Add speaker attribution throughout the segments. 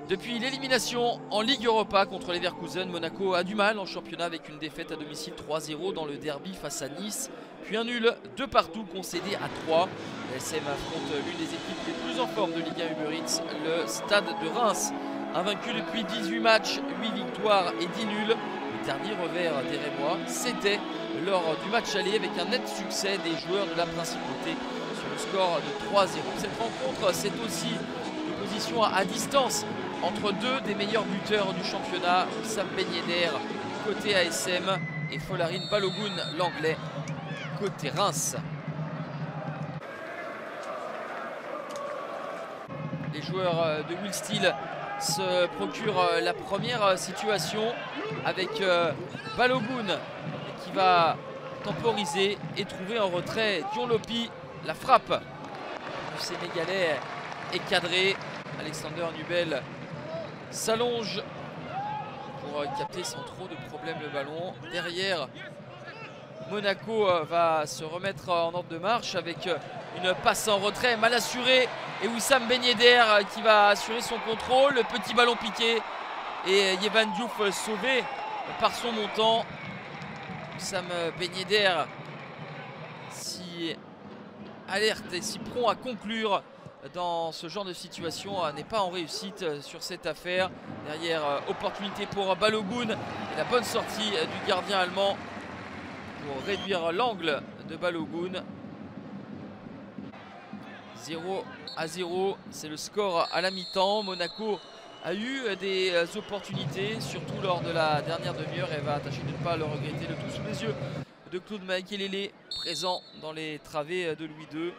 Speaker 1: Depuis l'élimination en Ligue Europa contre Leverkusen, Monaco a du mal en championnat avec une défaite à domicile 3-0 dans le derby face à Nice, puis un nul 2 partout concédé à 3. L'ASM affronte l'une des équipes les plus en forme de Ligue 1 Uber Eats, le Stade de Reims. Invaincu depuis 18 matchs, 8 victoires et 10 nuls. Le dernier revers des Rémois, c'était lors du match aller avec un net succès des joueurs de la Principauté sur le score de 3-0. Cette rencontre, c'est aussi une position à distance entre deux des meilleurs buteurs du championnat, Wissam Ben Yedder côté ASM et Folarin Balogun l'anglais côté Reims. Les joueurs de Will Steele se procurent la première situation avec Balogun qui va temporiser et trouver en retrait Dion Lopi. La frappe du Sénégalais est cadrée. Alexander Nubel s'allonge pour capter sans trop de problèmes le ballon. Derrière, Monaco va se remettre en ordre de marche avec une passe en retrait mal assurée. Et Wissam Ben Yedder qui va assurer son contrôle. Le petit ballon piqué. Et Yehvan Diouf sauvé par son montant. Wissam Ben Yedder si alerte et si prompt à conclure dans ce genre de situation, n'est pas en réussite sur cette affaire. Derrière, opportunité pour Balogun et la bonne sortie du gardien allemand pour réduire l'angle de Balogun. 0-0, c'est le score à la mi-temps. Monaco a eu des opportunités, surtout lors de la dernière demi-heure, et va tâcher de ne pas le regretter. Le tout sous les yeux de Claude Makelele, présent dans les travées de Louis II.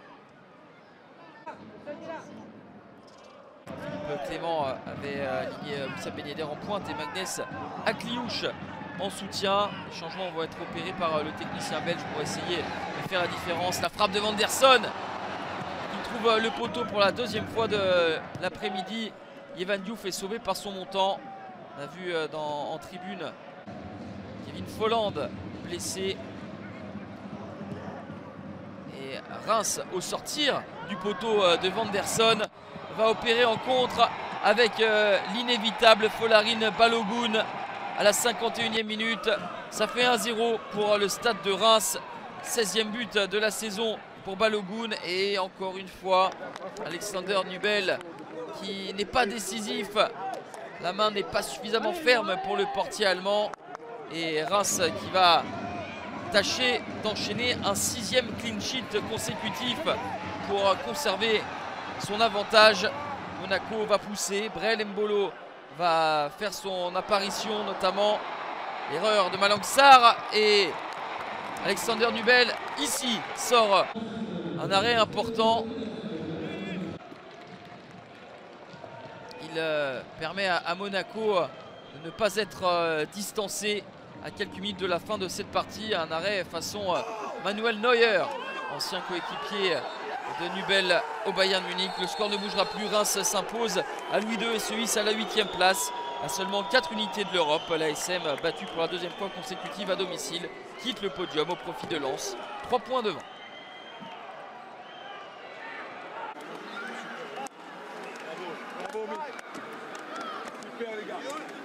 Speaker 1: Clément avait aligné Wissam Ben Yedder en pointe et Magnès Akliouche en soutien. Les changements vont être opérés par le technicien belge pour essayer de faire la différence. La frappe de Vanderson qui trouve le poteau pour la deuxième fois de l'après-midi. Yehvan Diouf est sauvé par son montant. On a vu en tribune Kevin Folland blessé. Et Reims au sortir du poteau de Vanderson va opérer en contre avec l'inévitable Folarin Balogun à la 51e minute. Ça fait 1-0 pour le Stade de Reims. 16e but de la saison pour Balogun. Et encore une fois, Alexander Nubel qui n'est pas décisif. La main n'est pas suffisamment ferme pour le portier allemand. Et Reims qui va tâcher d'enchaîner un 6e clean sheet consécutif pour conserver son avantage. Monaco va pousser, Brel Mbolo va faire son apparition, notamment l'erreur de Malang Sarr, et Alexander Nubel ici sort un arrêt important. Il permet à Monaco de ne pas être distancé à quelques minutes de la fin de cette partie. Un arrêt façon Manuel Neuer, ancien coéquipier de Nubel au Bayern Munich. Le score ne bougera plus. Reims s'impose à Louis II et se hisse à la 8e place, à seulement 4 unités de l'Europe. L'ASM, battu pour la deuxième fois consécutive à domicile, quitte le podium au profit de Lens, 3 points devant.
Speaker 2: Bravo, super les gars.